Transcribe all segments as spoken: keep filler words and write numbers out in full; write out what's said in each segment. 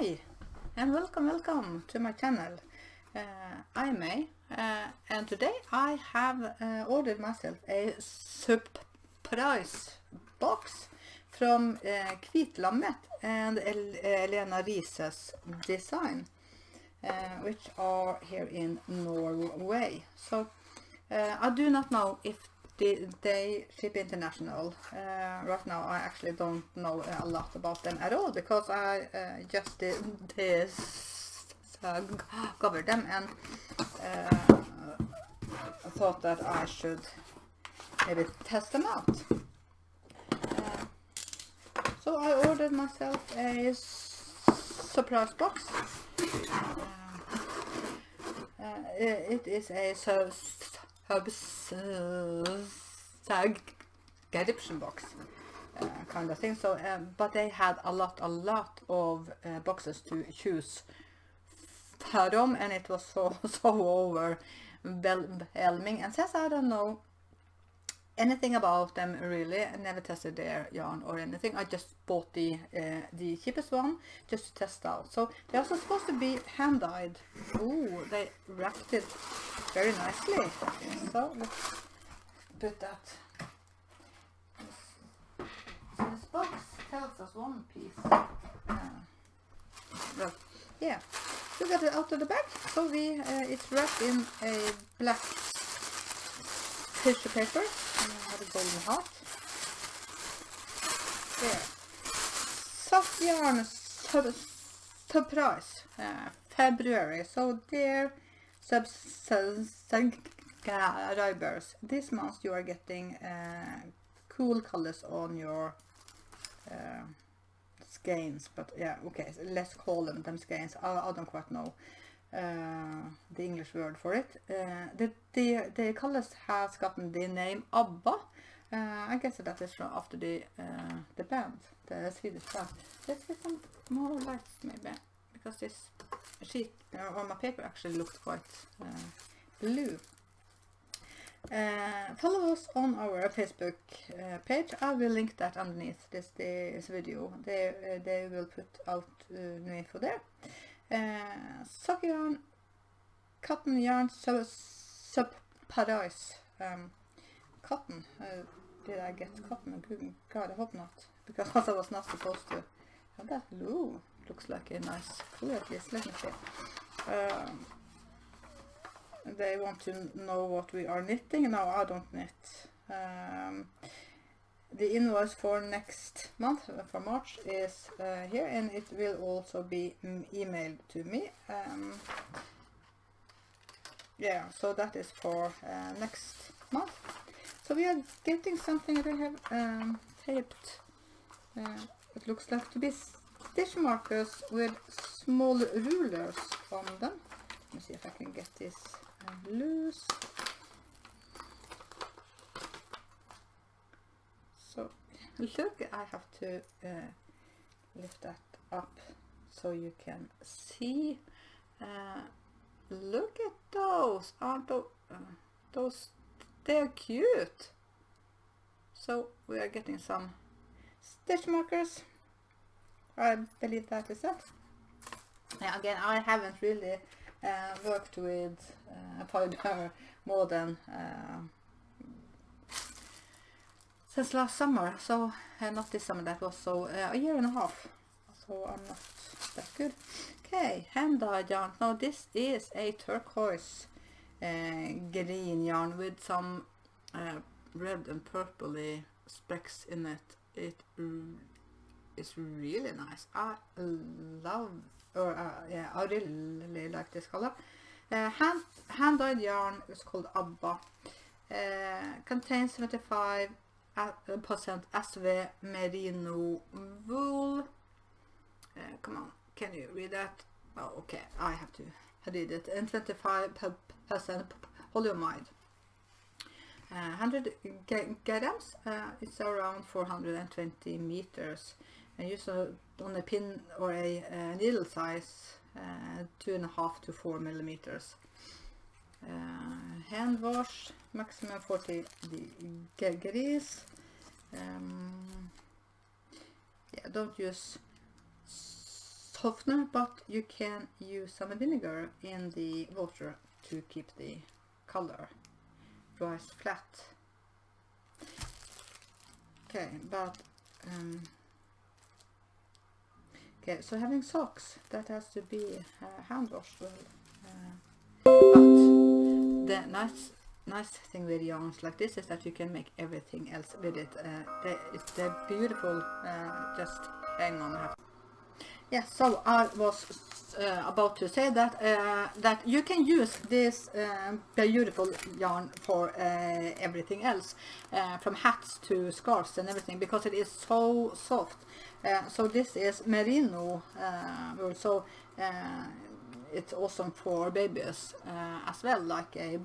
Hi and welcome welcome to my channel. uh, I'm May, uh, and today I have uh, ordered myself a surprise box from uh, Kvitlammet and El Elena Rises design, uh, which are here in Norway. So uh, I do not know if they, they ship international. Uh, right now I actually don't know a lot about them at all, because I uh, just did this uh, covered them and uh, thought that I should maybe test them out. Uh, so I ordered myself a surprise box. Uh, uh, it is a sub subscription box uh, kind of thing. So um, but they had a lot a lot of uh, boxes to choose from, and it was so so overwhelming. And since I don't know anything about them really, I never tested their yarn or anything, I just bought the uh, the cheapest one just to test out. So they're also supposed to be hand dyed. Ooh, they wrapped it very nicely. Okay, so let's put that. So this box tells us one piece. Uh, well, yeah, you got it out of the bag. So we uh, it's wrapped in a black tissue paper. And I have a golden heart. There. Soft yarn sub surprise. Uh, February. So there. Subscribers, this month you are getting uh, cool colors on your uh, skeins, but yeah, okay, so let's call them them skeins. I, I don't quite know uh, the English word for it. Uh, the, the the colors has gotten the name ABBA. Uh, I guess that is from after the uh, the band, the Swedish band. Let's get some more lights maybe, because this sheet uh, on my paper actually looked quite uh, blue. Uh, follow us on our Facebook uh, page. I will link that underneath this, this video. They, uh, they will put out uh, new info there. Uh, sock yarn, cotton yarn, so surprise. Um, cotton. Uh, did I get cotton? God, I hope not, because I was not supposed to have that. Ooh. Looks like a nice color at least. Let me see. Um, they want to know what we are knitting. No, I don't knit. Um, the invoice for next month, uh, for March, is uh, here, and it will also be emailed to me. Um, yeah, so that is for uh, next month. So we are getting something that I have um, taped. Uh, it looks like to be stitch markers with small rulers on them. Let me see if I can get this uh, loose. So look, I have to uh, lift that up so you can see. Uh, look at those, aren't those, uh, those, they're cute. So we are getting some stitch markers. I believe that is it. Yeah, again, I haven't really uh, worked with uh, fiber more than uh, since last summer. So uh, not this summer, that was so uh, a year and a half. So I'm not that good. Okay, hand dyed yarn. Now this is a turquoise uh, green yarn with some uh, red and purpley specks in it. It It's really nice. I love, or uh, yeah, I really like this color. Uh, hand hand dyed yarn is called ABBA. Uh, contains seventy-five percent S V merino wool. Uh, come on, can you read that? Oh, okay, I have to read it. And twenty-five percent polyamide. Uh, one hundred grams. Uh, it's around four hundred twenty meters. And use a, on a pin or a, a needle size, uh, two and a half to four millimeters. Uh, hand wash, maximum forty degrees. Um, yeah, don't use softener, but you can use some vinegar in the water to keep the color dries flat. Okay, but um, okay, so having socks, that has to be uh, hand washed well. Uh, but the nice nice thing with yarns like this is that you can make everything else with it. Uh, they, it's they're beautiful. Uh, just hang on. Yeah, so I was uh, about to say that uh, that you can use this uh, beautiful yarn for uh, everything else, uh, from hats to scarves and everything, because it is so soft. Uh, so this is merino uh, wool, so uh, it's awesome for babies uh, as well, like a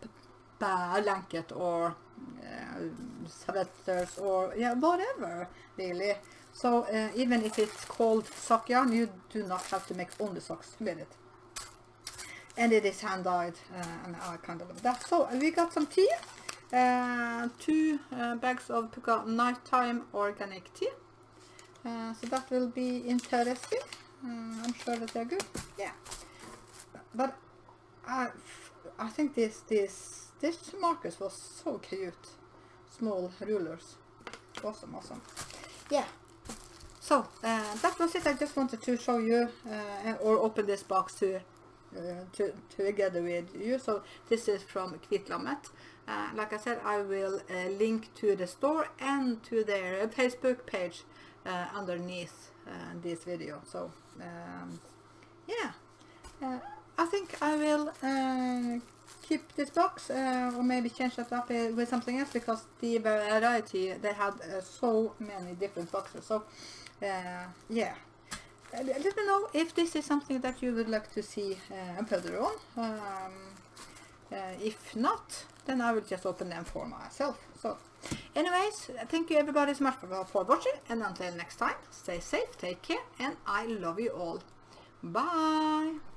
blanket or uh, sweaters or yeah, whatever really. So uh, even if it's called sock yarn, you do not have to make only socks with it. And it is hand dyed, uh, and I kind of love that. So we got some tea, uh, two uh, bags of Pukka nighttime organic tea. Uh, so that will be interesting. Uh, I'm sure that they're good. Yeah, but I, I think this this this markers was so cute. Small rulers, awesome, awesome. Yeah. So uh, that was it. I just wanted to show you uh, or open this box to, uh, to together with you. So this is from Kvitlammet. Uh, like I said, I will uh, link to the store and to their Facebook page uh, underneath uh, this video. So um, yeah, uh, I think I will uh, keep this box uh, or maybe change that up uh, with something else, because the variety, they had uh, so many different boxes. So uh, yeah, uh, let me know if this is something that you would like to see uh, further on. Um, uh, if not, then I will just open them for myself. So anyways, thank you everybody so much for, for watching, and until next time, stay safe, take care, and I love you all. Bye.